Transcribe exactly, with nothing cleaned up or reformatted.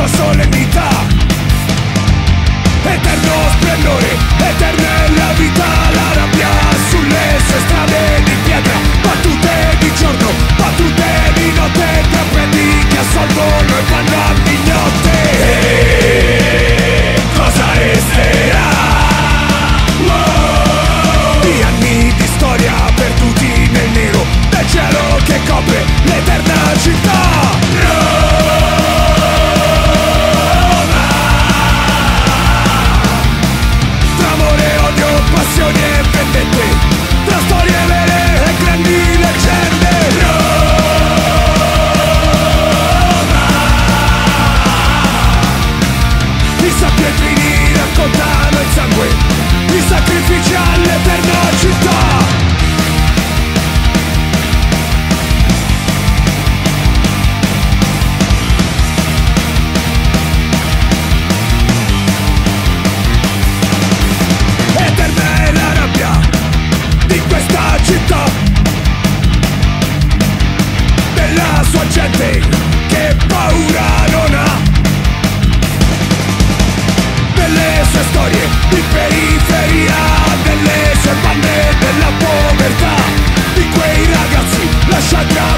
sua solennità. Eterno splendore, eterna è la vita, la rabbia sulle sue strade di pietra, battute di giorno, battute di notte, trappetti che assolvono e vanno a mignotte. E cosa resterà? Wow! Di anni di storia perduti nel nero del cielo che copre l'eterna città. Passioni e vendette, tra storie vere e grandi leggende. Roma, i sappietrini raccontano il sangue, i sacrifici all'eterna città. Città della sua gente che paura non ha, delle sue storie di periferia, delle sue bande della povertà, di quei ragazzi lasciati a